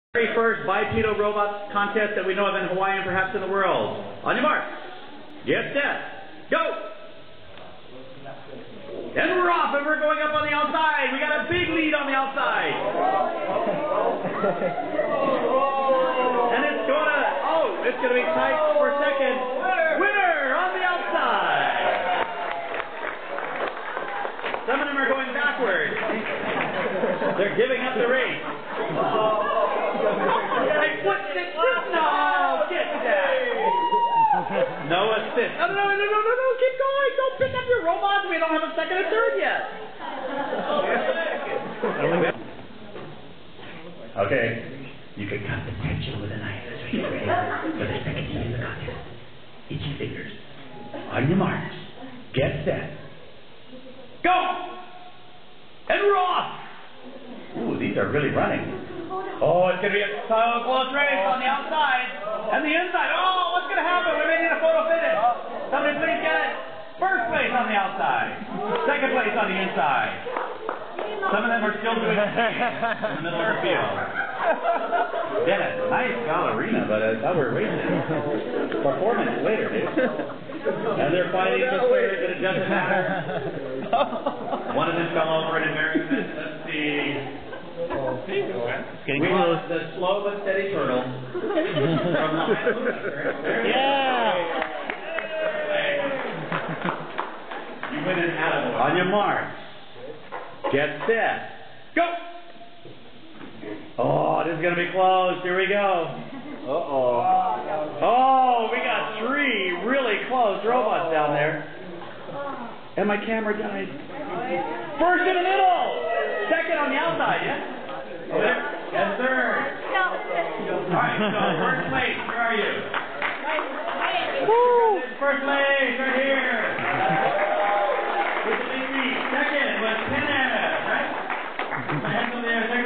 Very first bipedal robot contest that we know of in Hawaii and perhaps in the world. On your mark, get set, go! And we're off, and we're going up on the outside. We got a big lead on the outside. And it's gonna be tight for second. Winner on the outside. Some of them are going backwards. They're giving up the race. Like, what the? No, get that. No assist. No, keep going. Don't pick up your robots. We don't have a second or third yet. Okay, you can cut the tension with a knife. So you're ready for the second heat of the contest. Itchy fingers. On your marks. Get set. Go! And we're off! Ooh, these are really running. Oh, it's going to be a close race on the outside and the inside. Oh, what's going to happen? We may need a photo finish. Somebody please get it. First place on the outside. Second place on the inside. Some of them are still doing it in the middle of the field. Dennis, nice ballerina, but now we're racing. For 4 minutes later, dude. And they're fighting for third, but it doesn't matter. One of them fell over in embarrassment. Let's see. It's getting close. The slow but steady turtle. From Honolulu. Yeah. You win an attaboy. On your mark. Get set. Go. Oh, this is going to be close. Here we go. Uh-oh. Oh, we got 3 really close robots down there. And my camera died. First in the middle. Second on the outside, yeah? Over there? Yes, sir. Alright, so first place, where are you? Woo! First place, right here. With the big feet. Second was Penn, right? My hands over there.